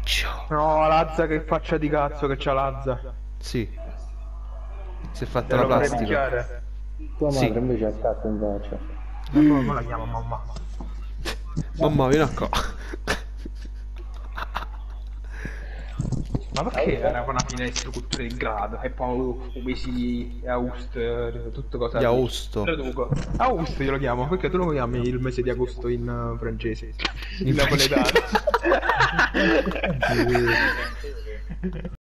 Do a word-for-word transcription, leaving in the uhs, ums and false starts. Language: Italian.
No, Lazza che faccia di cazzo che c'ha Lazza. Sì. Si è fatta Te la lo vorrei plastica. picchiare. Tua Sì. madre invece ha cazzo in faccia. Ma come la chiama mamma? Mamma, vieni qua. Ma perché era una finestra cultura del grado? E poi mesi Aust, tutto cosa. Di Austo. Traduco. Aust io lo chiamo, perché tu lo chiami il mese di agosto in uh, francese. In In napoletano.